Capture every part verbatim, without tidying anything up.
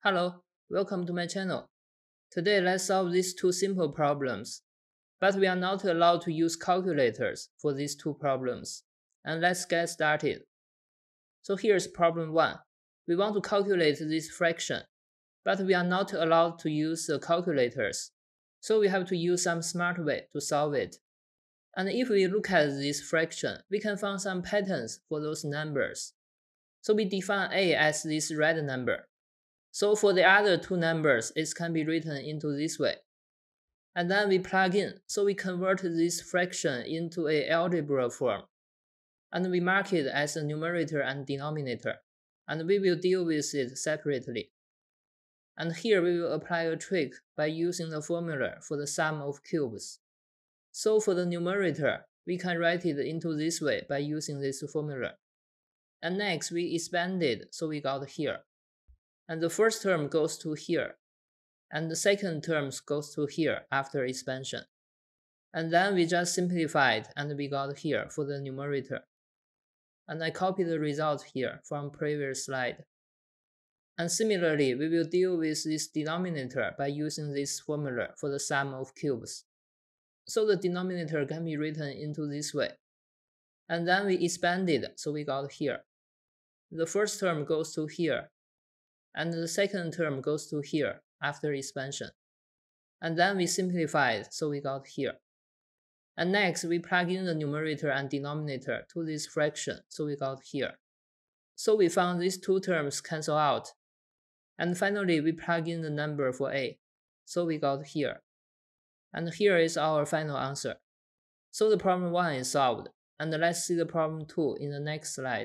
Hello, welcome to my channel. Today let's solve these two simple problems, but we are not allowed to use calculators for these two problems. And let's get started. So here's problem one. We want to calculate this fraction, but we are not allowed to use the calculators. So we have to use some smart way to solve it. And if we look at this fraction, we can find some patterns for those numbers. So we define a as this red number. So for the other two numbers, it can be written into this way. And then we plug in, so we convert this fraction into an algebra form. And we mark it as a numerator and denominator. And we will deal with it separately. And here we will apply a trick by using the formula for the sum of cubes. So for the numerator, we can write it into this way by using this formula. And next we expand it, so we got here. And the first term goes to here, and the second term goes to here after expansion. And then we just simplified and we got here for the numerator. And I copy the result here from previous slide. And similarly, we will deal with this denominator by using this formula for the sum of cubes. So the denominator can be written into this way. And then we expand it, so we got here. The first term goes to here, and the second term goes to here after expansion. And then we simplified, so we got here. And next, we plug in the numerator and denominator to this fraction, so we got here. So we found these two terms cancel out. And finally, we plug in the number for a, so we got here. And here is our final answer. So the problem one is solved, and let's see the problem two in the next slide.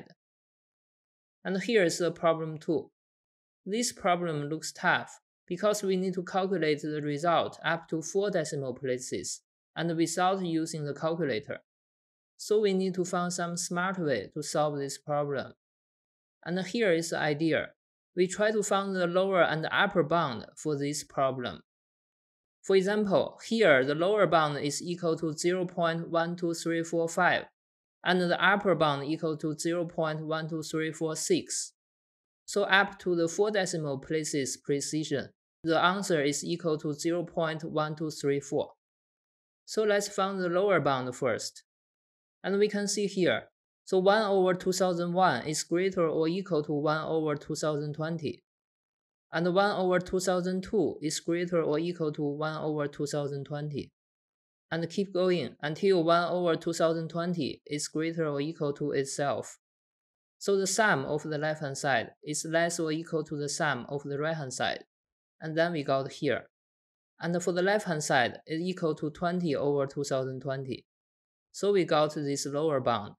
And here is the problem two. This problem looks tough because we need to calculate the result up to four decimal places and without using the calculator. So we need to find some smart way to solve this problem. And here is the idea. We try to find the lower and upper bound for this problem. For example, here the lower bound is equal to zero point one two three four five and the upper bound equal to zero point one two three four six. So up to the four decimal places precision, the answer is equal to zero point one two three four. So let's find the lower bound first. And we can see here, so one over two thousand one is greater or equal to one over two thousand twenty. And one over two thousand two is greater or equal to one over two thousand twenty. And keep going until one over two thousand twenty is greater or equal to itself. So the sum of the left hand side is less or equal to the sum of the right hand side. And then we got here. And for the left hand side is equal to twenty over two thousand twenty. So we got this lower bound.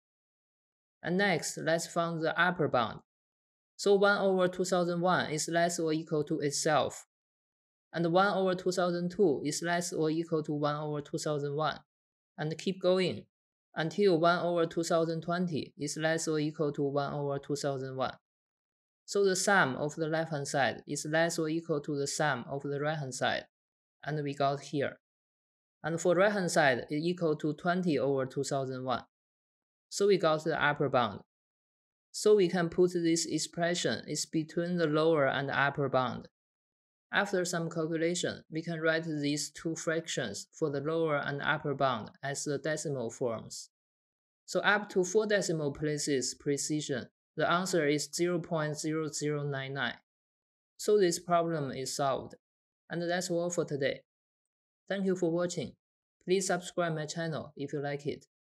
And next, let's find the upper bound. So one over two thousand one is less or equal to itself. And one over two thousand two is less or equal to one over two thousand one. And keep going until one over two thousand twenty is less or equal to one over two thousand one. So the sum of the left hand side is less or equal to the sum of the right hand side, and we got here. And for right hand side is equal to twenty over two thousand one. So we got the upper bound. So we can put this expression is between the lower and upper bound. After some calculation, we can write these two fractions for the lower and upper bound as the decimal forms. So up to four decimal places precision, the answer is zero point zero zero nine nine. So this problem is solved. And that's all for today. Thank you for watching. Please subscribe my channel if you like it.